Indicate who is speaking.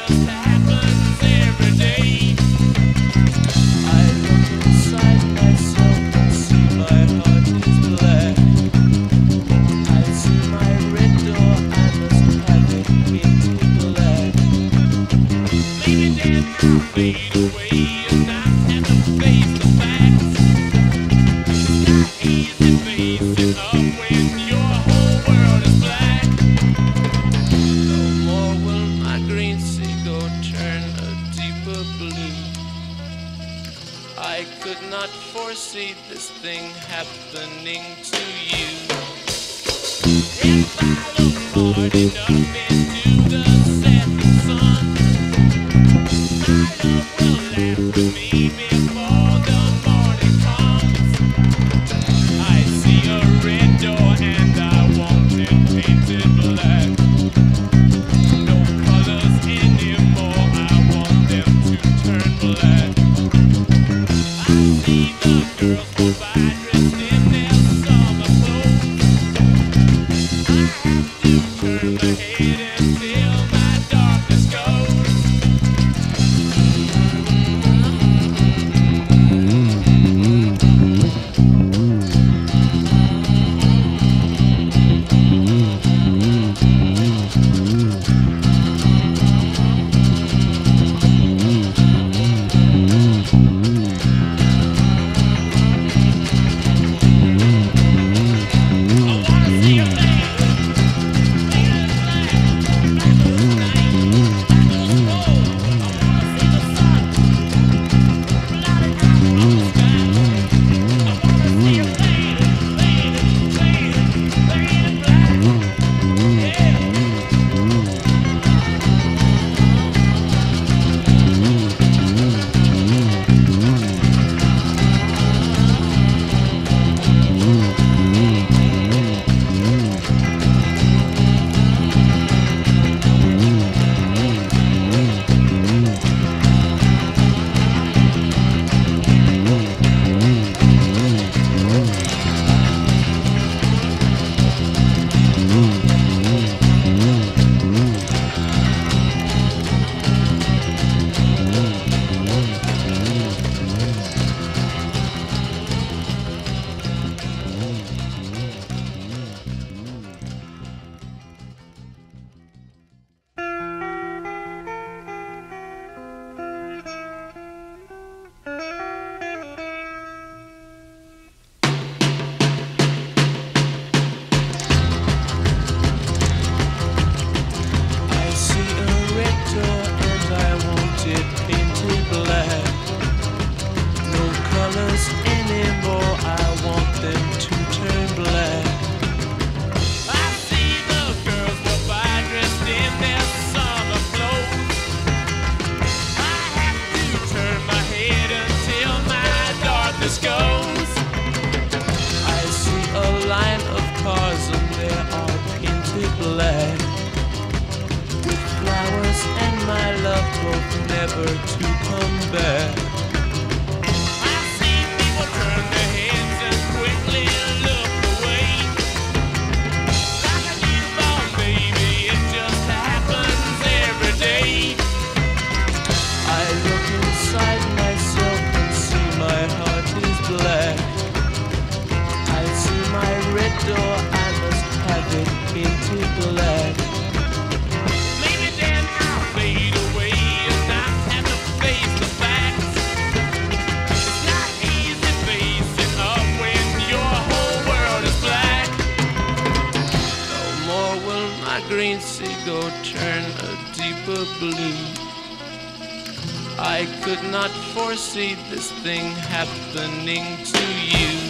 Speaker 1: just happens every day. I look inside myself and see my heart is black. I see my red door, I must have it painted black. Maybe then I'll fade away and not have to face the facts. It's not easy facing up when your whole world is black. No more will my green seagull turn a deeper blue. I could not foresee this thing happening to you. If I look hard enough into the setting sun, my love will laugh with me before the morning comes. I see a red door and I want it painted black. No colors anymore, I want them to turn black. I see the girls go by dressed in their summer clothes. I have to turn my head until my darkness goes. Never to come back. I see people turn their heads and quickly look away. Like a newborn baby, it just happens every day. I look inside myself and see my heart is black. I see my red door, I must have it painted black. Maybe then I'll fade away. Green seagull turn a deeper blue. I could not foresee this thing happening to you.